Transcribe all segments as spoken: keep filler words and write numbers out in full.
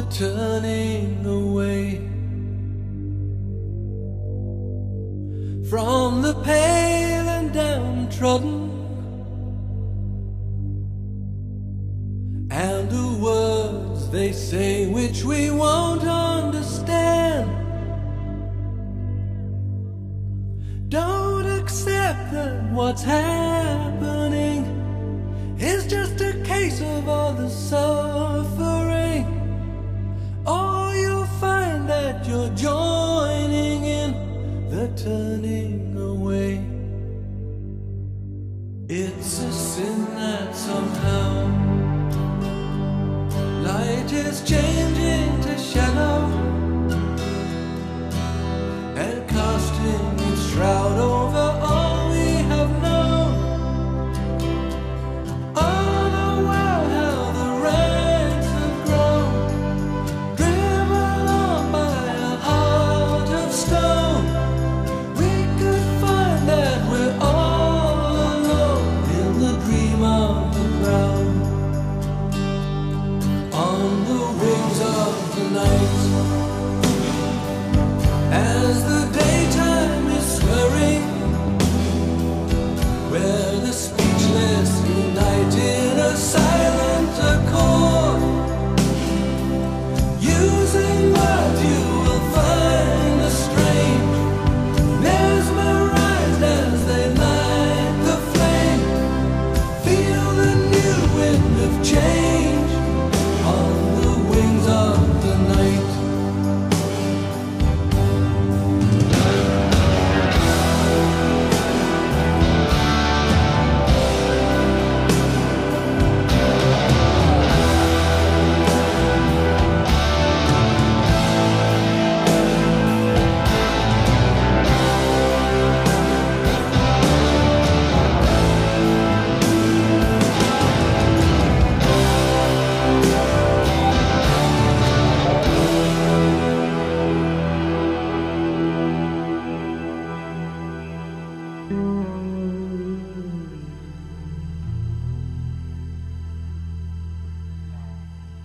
turning away from the pale and downtrodden, and the words they say which we won't understand. Don't accept that what's happening is just a case of all the suffering, or you'll find that you're joining in the turning away. It's a sin that somehow light is changing to shadow and casting its shroud over all we have known. Oh, the world, how the ranks have grown, driven on by a heart of stone. We could find that we're all alone in the dream of the ground. On the wings of the night, as the daytime is swirling, where the speechless unite in a silent accord, using words you will find a strange, mesmerized as they light the flame. Feel the new wind of change on the wings of the night.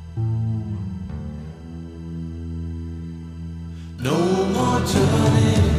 No more turning